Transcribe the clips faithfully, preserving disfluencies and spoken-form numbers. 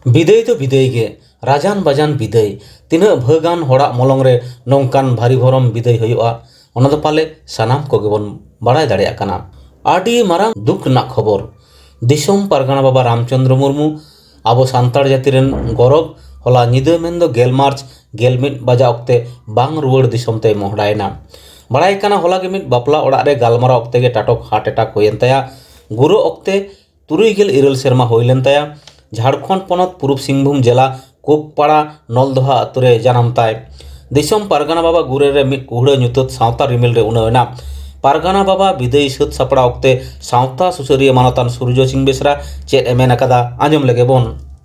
विदय तो विदय गे राजान बाजान विदय तीना भागान होड़ा मलंग रे नौकान भारी भरम विदय हुआ ओना दो पाले सानाम कोगे बन बाड़ाय दाड़ेया काना। आडी मारांग दुख ना खबर दिसोम पारगाना बाबा रामचंद्र मुर्मू आबो सान्ताड़ जाति रेन गौरव होला निदा मेन गेल मार्च गेल मिट बजा अक्ते बांग रुवाड़ दिसोम ते मोहडायना। बाड़ाय काना होला गे मिट बापला ओड़ा रे गालमारा अक्ते गे टाटक हार्ट अटैक होयेन ताया गुरु अक्ते तुरुई गेल इरल सेरमा होइलेन ताया। झारखंड पनत पूर्व सिंहभूम जिला कोपपाड़ा नलदोहा आतुरे जानाम ताय। दिसोम पारगाना बाबा गुरे रे मिट कुहड़ा ᱧᱩᱛᱟᱹᱛ सावता रिमिल रे उनावना। पारगाना बाबा विदय सत सापड़ा अक्ते सावता सुसरिया मानतान सूर्य सिंह बेसरा चेत एमेन अकादा आंजम लेगे बोन।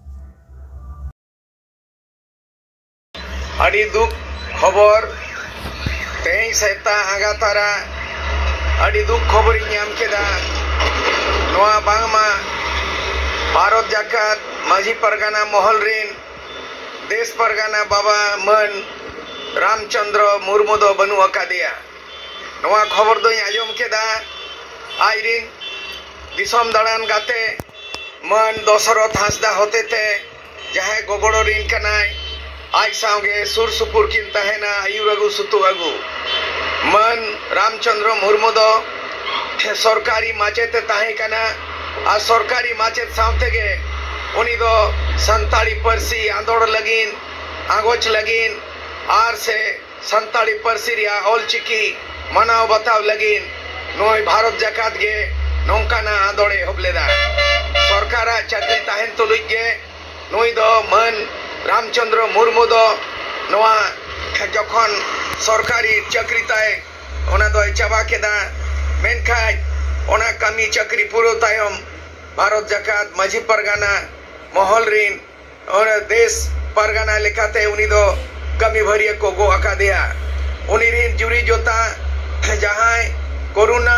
अड़ी दुख खबर तेई सेता आगा तारा अड़ी दुख खबर नाम केदा नोआ बांगमा भारत जाकात माझी परगाना महल रेन देश परगाना बाबा मन रामचंद्र मुर्मू दो बनु अकादेया। नोआ खबर दो आजम केदा आइरिन दिसोम दाड़ान गाते मन दशरथ हांसदा होते थे जहां गोगड़ो रिन कनाय आज सावगे सुर सुपुर किन तहेना आयुर अगु सुतु अगु मन रामचंद्र मुर्मू दो सरकारी माचेते ताहे कना आ सरकारी माचेत सावते गे उनी दो संताड़ी परसी आंदोड़ लगिन आगोच लगिन आर से संताड़ी परसी रिया ऑल चिकी मनाव बताव लगिन नोय भारत जाकात गे नौकाना आंदोड़े होबलेदा। सरकारा चाकरी ताहेन तुलुज गे नोय दो मन रामचंद्र मुर्मू दो नोआ जखन सरकारी चाकरी ताय ओना दो चाबा केदा मेनखाय ओना कमी चाकरी पूरो तायम भारत जाकात माझी परगाना महल रिन और देश परगाना लेखाते उनी दो कमी भरिया को गो अकादेया। उनी रिन जुरी जोता जहां कोरोना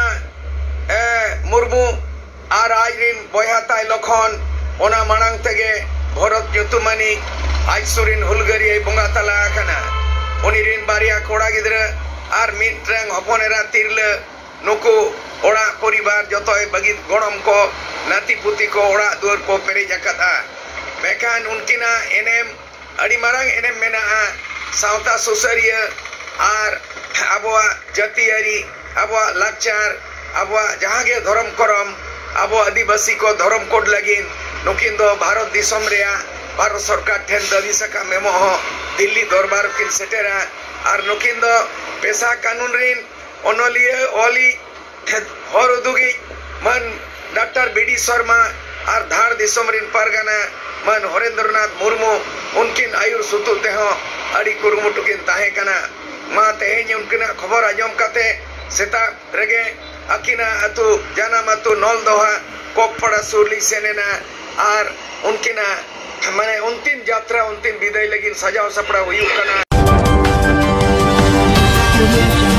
मुर्मू आर आज रिन बया ताय लखन ओना मांग तेगे भरत ᱧᱩᱛᱩᱢᱟᱱᱤ आज सुरिन हुलगरिया बंगा तला आकना। उनी रिन बारिया कोड़ा गिद्रा आर मिट्रंग हपनेरा तिरले नुकु ओड़ा परिवार जतोय बगित गणम को नाती पुती को ओड़ा दुआर को पेरे जकाता मेकान उनकिना एनएम अड़ी मारांग एनएम मेना सावता सुसरिया आर आबवा जातियारी आबवा लाचार आबवा जहां गे धर्म करम आबो आदिवासी को धर्म कोड लगिन नुकिन दो भारत दिसम रेया भारत सरकार ठेन दाबी सका मेमो दिल्ली दरबार किन सेटेरा आर नुकिन दो पेशा कानून रिन ओनोलिया ओली हर उदुगी मन डॉक्टर बीडी शर्मा और धार दिसम रिन परगाना मन हरेंद्रनाथ मुर्मू उनकिन आयुर सुतु तेहो अड़ी कुरुमुटु किन ताहे कना मा तेहेñ उनकिना खबर आजम कते सेता रेगे अकिना अतु जानाम अतु नलदोहा कोपपाड़ा सुरली सेनेना और उनकिना माने अंतिम यात्रा अंतिम विदाय लगिन सजाव सपड़ा हुई कना।